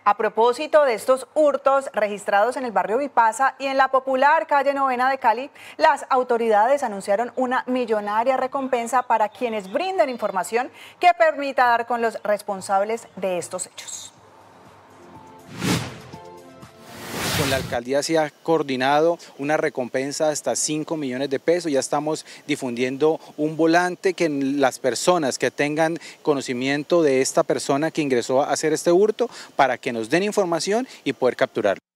A propósito de estos hurtos registrados en el barrio Vipasa y en la popular calle Novena de Cali, las autoridades anunciaron una millonaria recompensa para quienes brinden información que permita dar con los responsables de estos hechos. Con la alcaldía se ha coordinado una recompensa de hasta 5 millones de pesos. Ya estamos difundiendo un volante que las personas que tengan conocimiento de esta persona que ingresó a hacer este hurto, para que nos den información y poder capturarlo.